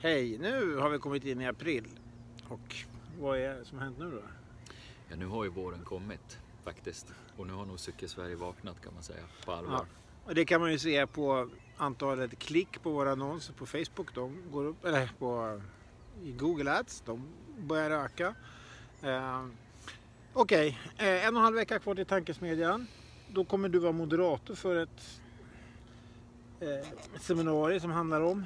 Hej, nu har vi kommit in i april. Och vad är det som har hänt nu då? Ja, nu har ju våren kommit faktiskt. Och nu har nog Cykelsverige vaknat kan man säga, på allvar. Ja. Och det kan man ju se på antalet klick på våra annonser på Facebook. De går upp, eller i Google Ads, de börjar öka. Okej, 1,5 vecka kvar till Tankesmedjan. Då kommer du vara moderator för ett seminarium som handlar om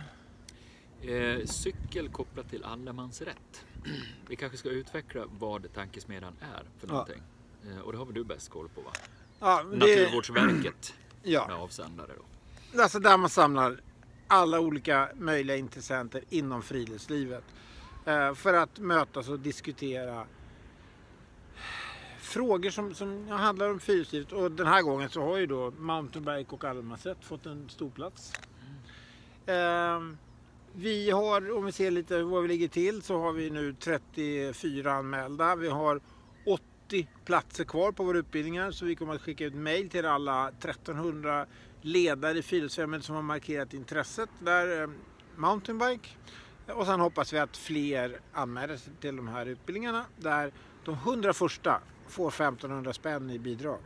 Cykel kopplat till allemansrätt. Vi kanske ska utveckla vad Tankesmedjan är för någonting. Och det har väl du bäst koll på, va? Ja, Naturvårdsverket ja. med avsändare då. Alltså där man samlar alla olika möjliga intressenter inom friluftslivet. För att mötas och diskutera frågor som handlar om friluftslivet. Och den här gången så har ju då mountainbike och allemansrätt fått en stor plats. Vi har, om vi ser lite var vi ligger till, så har vi nu 34 anmälda. Vi har 80 platser kvar på våra utbildningar, så vi kommer att skicka ut mejl till alla 1300 ledare i friluftsfrämjandet som har markerat intresset där mountainbike. Och sen hoppas vi att fler anmäler sig till de här utbildningarna där de 100 första får 1500 spänn i bidrag.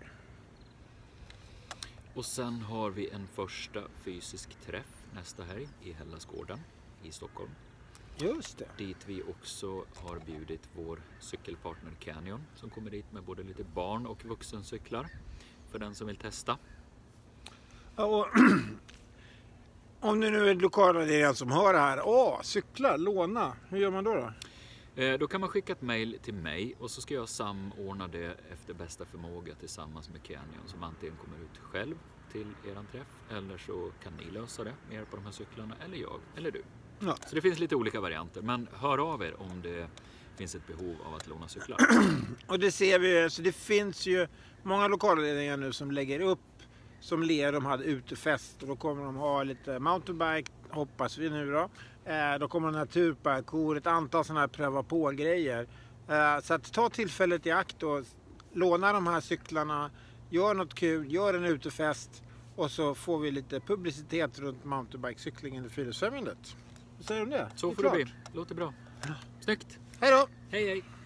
Och sen har vi en första fysisk träff nästa helg i Hellasgården i Stockholm. Just det. Dit vi också har bjudit vår cykelpartner Canyon som kommer dit med både lite barn- och vuxencyklar för den som vill testa. Ja, och om det nu är lokalradierare som hör det här, cyklar, låna, hur gör man då? Då kan man skicka ett mejl till mig och så ska jag samordna det efter bästa förmåga tillsammans med Canyon som antingen kommer ut själv till eran träff eller så kan ni lösa det med hjälp av de här cyklarna eller jag eller du. Ja. Så det finns lite olika varianter, men hör av er om det finns ett behov av att låna cyklar. Och det ser vi, så det finns ju många lokalledningar nu som lägger upp som Lerum hade utefest och då kommer de ha lite mountainbike, hoppas vi nu då. Då kommer naturparkour, ett antal sådana här pröva på grejer. Så att ta tillfället i akt och låna de här cyklarna, gör något kul, gör en utefest och så får vi lite publicitet runt mountainbikecyklingen i friluftsfrämjandet. Vad säger du om det? Så det får det bli. Låter bra. Snyggt. Hej då! Hej hej!